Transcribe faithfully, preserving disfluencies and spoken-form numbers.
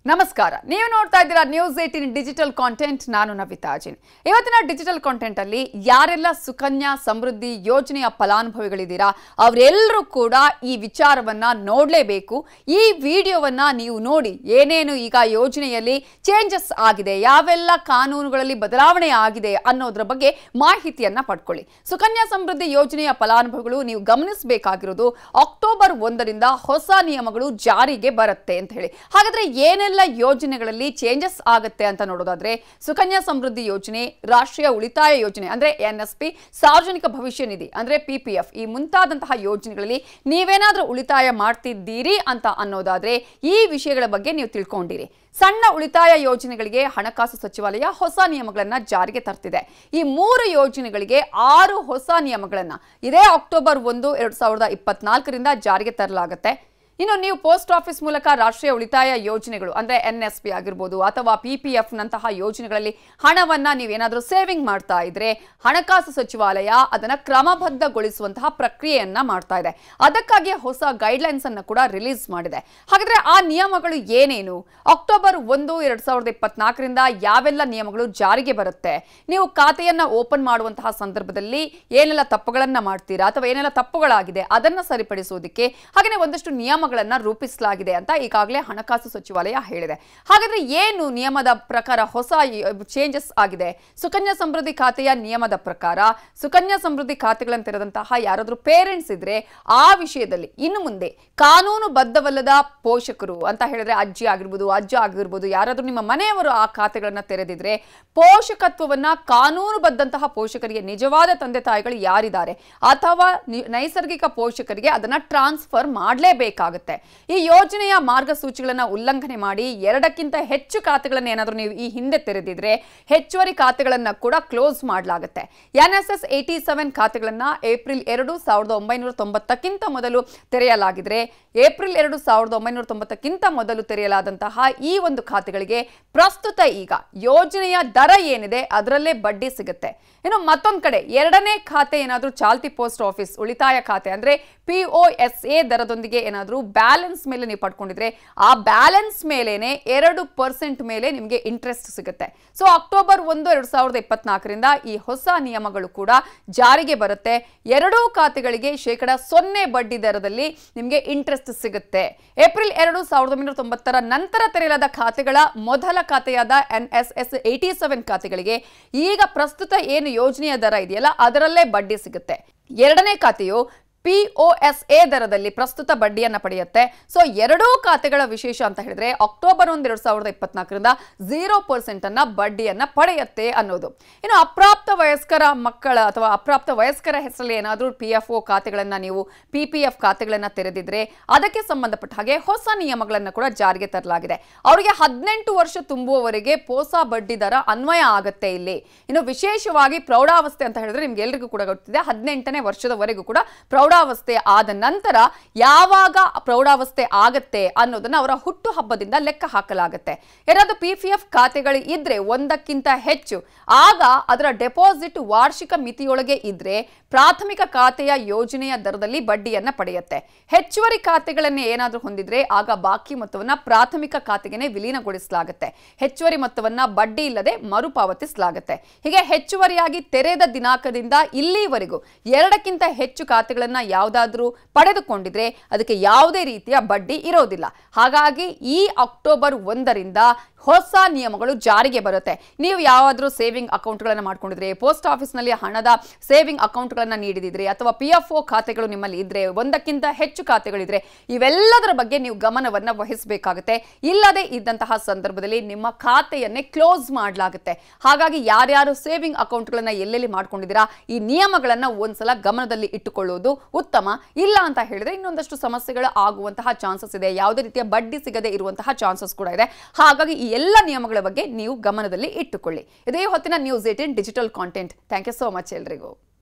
ನಮಸ್ಕಾರ ನೀವು ನೋಡ್ತಾ ಇದ್ದೀರಾ ನ್ಯೂಸ್ ಏಟೀನ್ ಡಿಜಿಟಲ್ ಕಾಂಟೆಂಟ್ ನಾನು ನವಿತಾ ಅಜಿನ್ ಇವತ್ತಿನ ಡಿಜಿಟಲ್ ಕಾಂಟೆಂಟ್ ಅಲ್ಲಿ ಯಾರೆಲ್ಲ ಸುಕನ್ಯಾ ಸಮೃದ್ಧಿ ಯೋಜನೆಯ ಫಲಾನುಭವಿಗಳಿದ್ದೀರಾ ಅವರೆಲ್ಲರೂ ಕೂಡ ಈ ವಿಚಾರವನ್ನ ನೋಡಲೇಬೇಕು ಈ ವಿಡಿಯೋವನ್ನ ನೀವು ನೋಡಿ ಏನೇನು ಈಗ ಯೋಜನೆಯಲ್ಲಿ ಚೇಂಜಸ್ ಆಗಿದೆ ಯಾವೆಲ್ಲ ಕಾನೂನುಗಳಲ್ಲಿ ಬದಲಾವಣೆ ಆಗಿದೆ ಅನ್ನೋದರ ಬಗ್ಗೆ ಮಾಹಿತಿಯನ್ನ ಪಡ್ಕೊಳ್ಳಿ ಸುಕನ್ಯಾ ಸಮೃದ್ಧಿ ಯೋಜನೆಯ ಫಲಾನುಭವಿಗಳು ನೀವು ಗಮನಿಸಬೇಕಾಗಿರೋದು ಅಕ್ಟೋಬರ್ ಒಂದರಿಂದ ಹೊಸ ನಿಯಮಗಳು ಜಾರಿಗೆ ಬರುತ್ತೆ ಅಂತ ಹೇಳಿ ಹಾಗಾದ್ರೆ ಏನೆಲ್ಲ ಯೋಜನೆಗಳಲ್ಲಿ ಚೇಂಜಸ್ ಆಗುತ್ತೆ ಅಂತ ನೋಡೋದಾದ್ರೆ ಸುಕನ್ಯಾ ಸಮೃದ್ಧಿ ಯೋಜನೆ ರಾಷ್ಟ್ರೀಯ ಉಳಿತಾಯ ಯೋಜನೆ ಅಂದ್ರೆ ಎನ್ಎಸ್ಪಿ ಸಾರ್ವಜನಿಕ ಭವಿಷ್ಯ ನಿಧಿ ಅಂದ್ರೆ ಪಿಪಿಎಫ್ ಈ ಮುಂತಾದಂತಹ ಯೋಜನೆಗಳಲ್ಲಿ ನೀವೇನಾದ್ರೂ ಉಳಿತಾಯ ಮಾಡ್ತಿದ್ದೀರಿ ಅಂತ ಅನ್ನೋದಾದ್ರೆ ಈ ವಿಷಯಗಳ ಬಗ್ಗೆ ನೀವು ತಿಳ್ಕೊಂಡಿರಿ ಸಣ್ಣ ಉಳಿತಾಯ ಯೋಜನೆಗಳಿಗೆ ಹಣಕಾಸು ಸಚಿವಾಲಯ ಹೊಸ ನಿಯಮಗಳನ್ನು ಜಾರಿಗೆ ತರ್ತಿದೆ ಈ ಮೂರು ಯೋಜನೆಗಳಿಗೆ ಆರು ಹೊಸ ನಿಯಮಗಳನ್ನು ಇದೇ ಅಕ್ಟೋಬರ್ ಒಂದು ಎರಡು ಸಾವಿರದ ಇಪ್ಪತ್ನಾಲ್ಕರಿಂದ ಜಾರಿಗೆ ತರಲಾಗುತ್ತೆ ಇನ್ನು ನೀವು ಪೋಸ್ಟ್ ಆಫೀಸ್ ಮೂಲಕ ರಾಷ್ಟ್ರೀಯ ಉಳಿತಾಯ ಯೋಜನೆಗಳು ಅಂದ್ರೆ ಎನ್ಎಸ್ಪಿ ಆಗಿರಬಹುದು ಅಥವಾ ಪಿಪಿಎಫ್ ನಂತಹ ಯೋಜನೆಗಳಲ್ಲಿ ಹಣವನ್ನ ನೀವೇನಾದರೂ ಸೇವಿಂಗ್ ಮಾಡ್ತಾ ಇದ್ರೆ ಹಣಕಾಸು ಸಚಿವಾಲಯ ಅದನ್ನ ಕ್ರಮಬದ್ಧಗೊಳಿಸುವಂತಹ ಪ್ರಕ್ರಿಯೆಯನ್ನ ಮಾಡ್ತಾ ಇದೆ ಅದಕ್ಕಾಗಿ ಹೊಸ ಗೈಡ್ಲೈನ್ಸ್ ಅನ್ನು ಕೂಡ ರಿಲೀಸ್ ಮಾಡಿದೆ ಹಾಗಾದ್ರೆ ಆ ನಿಯಮಗಳು ಏನೇನು ಅಕ್ಟೋಬರ್ ಒಂದು ಎರಡ್ ಸಾವಿರದ ಇಪ್ಪತ್ನಾಲ್ಕರಿಂದ ಯಾವೆಲ್ಲ ನಿಯಮಗಳು ಜಾರಿಗೆ ಬರುತ್ತೆ ನೀವು ಖಾತೆಯನ್ನ ಓಪನ್ ಮಾಡುವಂತಹ ಸಂದರ್ಭದಲ್ಲಿ ಏನೆಲ್ಲ ತಪ್ಪುಗಳನ್ನ ಮಾಡ್ತೀರಾ ಅಥವಾ ಏನೆಲ್ಲ ತಪ್ಪುಗಳಾಗಿದೆ ಅದನ್ನ ಸರಿಪಡಿಸುವುದಕ್ಕೆ ಹಾಗೆ ಒಂದಷ್ಟು ನಿಯಮ ರೂಪಿಸಲಾಗಿದೆ ಅಂತ ಈಗಾಗಲೇ ಹಣಕಾಸು ಸಚಿವಾಲಯ ಹೇಳಿದೆ ಹಾಗಾದ್ರೆ ಏನು ನಿಯಮದ ಪ್ರಕಾರ ಹೊಸ ಚೇಂಜಸ್ ಆಗಿದೆ ಸುಕನ್ಯಾ ಸಮೃದ್ಧಿ ಖಾತೆಯ ನಿಯಮದ ಪ್ರಕಾರ ಸುಕನ್ಯಾ ಸಮೃದ್ಧಿ ಖಾತೆಗಳನ್ನು ತೆರೆದಂತಹ ಯಾರಾದರೂ ಪೇರೆಂಟ್ಸ್ ಇದ್ರೆ ಆ ವಿಷಯದಲ್ಲಿ ಇನ್ನು ಮುಂದೆ ಕಾನೂನುಬದ್ಧವಲ್ಲದ ಪೋಷಕರು ಅಂತ ಹೇಳಿದ್ರೆ ಅಜ್ಜಿ ಆಗಿರ್ಬೋದು ಅಜ್ಜ ಆಗಿರ್ಬೋದು ಯಾರಾದರೂ ನಿಮ್ಮ ಮನೆಯವರು ಆ ಖಾತೆಗಳನ್ನ ತೆರೆದಿದ್ರೆ ಪೋಷಕತ್ವವನ್ನ ಕಾನೂನುಬದ್ಧಂತಹ ಪೋಷಕರಿಗೆ ನಿಜವಾದ ತಂದೆ ತಾಯಿಗಳು ಯಾರಿದ್ದಾರೆ ಅಥವಾ ನೈಸರ್ಗಿಕ ಪೋಷಕರಿಗೆ ಅದನ್ನ ಟ್ರಾನ್ಸ್ಫರ್ ಮಾಡಲೇಬೇಕಾಗುತ್ತೆ ಈ ಯೋಜನೆಯ ಮಾರ್ಗಸೂಚಿಗಳನ್ನ ಉಲ್ಲಂಘನೆ ಮಾಡಿ ಎರಡಕ್ಕಿಂತ ಹೆಚ್ಚು ಖಾತೆಗಳನ್ನು ಏನಾದರೂ ನೀವು ಈ ಹಿಂದೆ ತೆರೆದಿದ್ರೆ ಹೆಚ್ಚುವರಿ ಖಾತೆಗಳನ್ನ ಕೂಡ ಕ್ಲೋಸ್ ಮಾಡಲಾಗುತ್ತೆ ಎನ್ಎಸ್ಎಸ್ ಏಟಿ ಸೆವೆನ್ ಖಾತೆಗಳನ್ನ ಏಪ್ರಿಲ್ ಎರಡು ಸಾವಿರದ ಒಂಬೈನೂರ ತೊಂಬತ್ತಕ್ಕಿಂತ ಮೊದಲು ತೆರೆಯಲಾಗಿದ್ರೆ ಏಪ್ರಿಲ್ ಎರಡು ಸಾವಿರದ ಒಂಬೈನೂರ ತೊಂಬತ್ತಕ್ಕಿಂತ ಮೊದಲು ತೆರೆಯಲಾದಂತಹ ಈ ಒಂದು ಖಾತೆಗಳಿಗೆ ಪ್ರಸ್ತುತ ಈಗ ಯೋಜನೆಯ ದರ ಏನಿದೆ ಅದರಲ್ಲೇ ಬಡ್ಡಿ ಸಿಗುತ್ತೆ ಇನ್ನು ಮತ್ತೊಂದು ಕಡೆ ಎರಡನೇ ಖಾತೆ ಏನಾದರೂ ಚಾಲ್ತಿ ಪೋಸ್ಟ್ ಆಫೀಸ್ ಉಳಿತಾಯ ಖಾತೆ ಅಂದ್ರೆ ಪಿಒಎಸ್ ಎ ದರದೊಂದಿಗೆ ಏನಾದರೂ ಬ್ಯಾಲೆನ್ಸ್ ಮೇಲೆ ನೀವು ಪಡ್ಕೊಂಡಿದ್ರೆ ಆ ಬ್ಯಾಲೆನ್ಸ್ ಮೇಲೇನೆ ಎರಡು ಪರ್ಸೆಂಟ್ ಮೇಲೆ ನಿಮಗೆ ಇಂಟ್ರೆಸ್ಟ್ ಸಿಗುತ್ತೆ ಸೊ ಅಕ್ಟೋಬರ್ ಒಂದು ಎರಡ್ ಸಾವಿರದ ಇಪ್ಪತ್ನಾಲ್ಕರಿಂದ ಈ ಹೊಸ ನಿಯಮಗಳು ಕೂಡ ಜಾರಿಗೆ ಬರುತ್ತೆ ಎರಡೂ ಖಾತೆಗಳಿಗೆ ಶೇಕಡ ಸೊನ್ನೆ ಬಡ್ಡಿ ದರದಲ್ಲಿ ನಿಮಗೆ ಇಂಟ್ರೆಸ್ಟ್ ಸಿಗುತ್ತೆ ಏಪ್ರಿಲ್ ಎರಡು ಸಾವಿರದ ಒಂಬೈನೂರ ತೊಂಬತ್ತರ ನಂತರ ತೆರೆಯಲಾದ ಖಾತೆಗಳ ಮೊದಲ ಖಾತೆಯಾದ ಎನ್ಎಸ್ಎಸ್ ಏಟಿ ಸೆವೆನ್ ಖಾತೆಗಳಿಗೆ ಈಗ ಪ್ರಸ್ತುತ ಏನು ಯೋಜನೆಯ ದರ ಇದೆಯಲ್ಲ ಅದರಲ್ಲೇ ಬಡ್ಡಿ ಸಿಗುತ್ತೆ ಎರಡನೇ ಖಾತೆಯು ಪಿಒಎಸ್ ಎ ದರದಲ್ಲಿ ಪ್ರಸ್ತುತ ಬಡ್ಡಿಯನ್ನು ಪಡೆಯುತ್ತೆ ಸೊ ಎರಡೂ ಖಾತೆಗಳ ವಿಶೇಷ ಅಂತ ಹೇಳಿದ್ರೆ ಅಕ್ಟೋಬರ್ ಒಂದು ಎರಡ್ ಸಾವಿರದ ಇಪ್ಪತ್ನಾಲ್ಕರಿಂದ ಝೀರೋ ಪರ್ಸೆಂಟ್ ಅನ್ನ ಬಡ್ಡಿಯನ್ನ ಪಡೆಯುತ್ತೆ ಅನ್ನೋದು ಇನ್ನು ಅಪ್ರಾಪ್ತ ವಯಸ್ಕರ ಮಕ್ಕಳ ಅಥವಾ ಅಪ್ರಾಪ್ತ ವಯಸ್ಕರ ಹೆಸರಲ್ಲಿ ಏನಾದರೂ ಪಿ ಎಫ್ ಒ ಖಾತೆಗಳನ್ನ ನೀವು ಪಿ ಪಿ ಎಫ್ ಖಾತೆಗಳನ್ನ ತೆರೆದಿದ್ರೆ ಅದಕ್ಕೆ ಸಂಬಂಧಪಟ್ಟ ಹಾಗೆ ಹೊಸ ನಿಯಮಗಳನ್ನು ಕೂಡ ಜಾರಿಗೆ ತರಲಾಗಿದೆ ಅವರಿಗೆ ಹದಿನೆಂಟು ವರ್ಷ ತುಂಬುವವರೆಗೆ ಹೊಸ ಬಡ್ಡಿ ದರ ಅನ್ವಯ ಆಗುತ್ತೆ ಇಲ್ಲಿ ಇನ್ನು ವಿಶೇಷವಾಗಿ ಪ್ರೌಢಾವಸ್ಥೆ ಅಂತ ಹೇಳಿದ್ರೆ ನಿಮ್ಗೆ ಎಲ್ರಿಗೂ ಕೂಡ ಗೊತ್ತಿದೆ ಹದಿನೆಂಟನೇ ವರ್ಷದವರೆಗೂ ಕೂಡ ಪ್ರೌಢ ಪ್ರೌಢಾವಸ್ಥೆ ಆದ ನಂತರ ಯಾವಾಗ ಪ್ರೌಢಾವಸ್ಥೆ ಆಗತ್ತೆ ಅನ್ನೋದನ್ನ ಅವರ ಹುಟ್ಟು ಹಬ್ಬದಿಂದ ಲೆಕ್ಕ ಹಾಕಲಾಗುತ್ತೆ ಯಾರಾದ್ರೂ ಪಿಪಿಎಫ್ ಖಾತೆಗಳು ಇದ್ರೆ ಒಂದಕ್ಕಿಂತ ಹೆಚ್ಚು ಆಗ ಅದರ ಡೆಪಾಸಿಟ್ ವಾರ್ಷಿಕ ಮಿತಿಯೊಳಗೆ ಇದ್ರೆ ಪ್ರಾಥಮಿಕ ಖಾತೆಯ ಯೋಜನೆಯ ದರದಲ್ಲಿ ಬಡ್ಡಿಯನ್ನ ಪಡೆಯುತ್ತೆ ಹೆಚ್ಚುವರಿ ಖಾತೆಗಳನ್ನೇ ಏನಾದರೂ ಹೊಂದಿದ್ರೆ ಆಗ ಬಾಕಿ ಮೊತ್ತವನ್ನ ಪ್ರಾಥಮಿಕ ಖಾತೆಗೆ ವಿಲೀನಗೊಳಿಸಲಾಗುತ್ತೆ ಹೆಚ್ಚುವರಿ ಮೊತ್ತವನ್ನ ಬಡ್ಡಿ ಇಲ್ಲದೆ ಮರುಪಾವತಿಸಲಾಗುತ್ತೆ ಹೀಗೆ ಹೆಚ್ಚುವರಿಯಾಗಿ ತೆರೆದ ದಿನಾಂಕದಿಂದ ಇಲ್ಲಿವರೆಗೂ ಎರಡಕ್ಕಿಂತ ಹೆಚ್ಚು ಖಾತೆಗಳನ್ನ ಯಾವುದಾದ್ರೂ ಪಡೆದುಕೊಂಡಿದ್ರೆ ಅದಕ್ಕೆ ಯಾವುದೇ ರೀತಿಯ ಬಡ್ಡಿ ಇರೋದಿಲ್ಲ ಹಾಗಾಗಿ ಈ ಅಕ್ಟೋಬರ್ ಒಂದರಿಂದ ಹೊಸ ನಿಯಮಗಳು ಜಾರಿಗೆ ಬರುತ್ತೆ ನೀವು ಯಾವಾದರೂ ಸೇವಿಂಗ್ ಅಕೌಂಟ್ಗಳನ್ನು ಮಾಡ್ಕೊಂಡಿದ್ರೆ ಪೋಸ್ಟ್ ಆಫೀಸ್ನಲ್ಲಿ ಹಣದ ಸೇವಿಂಗ್ ಅಕೌಂಟ್ಗಳನ್ನು ನೀಡಿದಿದ್ರೆ ಅಥವಾ ಪಿ ಎಫ್ ಒ ಖಾತೆಗಳು ನಿಮ್ಮಲ್ಲಿ ಇದ್ರೆ ಒಂದಕ್ಕಿಂತ ಹೆಚ್ಚು ಖಾತೆಗಳಿದ್ರೆ ಇವೆಲ್ಲದರ ಬಗ್ಗೆ ನೀವು ಗಮನವನ್ನು ವಹಿಸಬೇಕಾಗುತ್ತೆ ಇಲ್ಲದೆ ಇದ್ದಂತಹ ಸಂದರ್ಭದಲ್ಲಿ ನಿಮ್ಮ ಖಾತೆಯನ್ನೇ ಕ್ಲೋಸ್ ಮಾಡಲಾಗುತ್ತೆ ಹಾಗಾಗಿ ಯಾರ್ಯಾರು ಸೇವಿಂಗ್ ಅಕೌಂಟ್ಗಳನ್ನು ಎಲ್ಲೆಲ್ಲಿ ಮಾಡ್ಕೊಂಡಿದ್ದೀರಾ ಈ ನಿಯಮಗಳನ್ನು ಒಂದ್ಸಲ ಗಮನದಲ್ಲಿ ಇಟ್ಟುಕೊಳ್ಳುವುದು ಉತ್ತಮ ಇಲ್ಲ ಅಂತ ಹೇಳಿದ್ರೆ ಇನ್ನೊಂದಷ್ಟು ಸಮಸ್ಯೆಗಳು ಆಗುವಂತಹ ಚಾನ್ಸಸ್ ಇದೆ ಯಾವುದೇ ರೀತಿಯ ಬಡ್ಡಿ ಸಿಗದೆ ಇರುವಂತಹ ಚಾನ್ಸಸ್ ಕೂಡ ಇದೆ ಹಾಗಾಗಿ ಈ ಎಲ್ಲ ನಿಯಮಗಳ ಬಗ್ಗೆ ನೀವು ಗಮನದಲ್ಲಿ ಇಟ್ಟುಕೊಳ್ಳಿ ಇದೇ ಹೊತ್ತಿನ news eighteen digital content thank you so much ಎಲ್ರಿಗೂ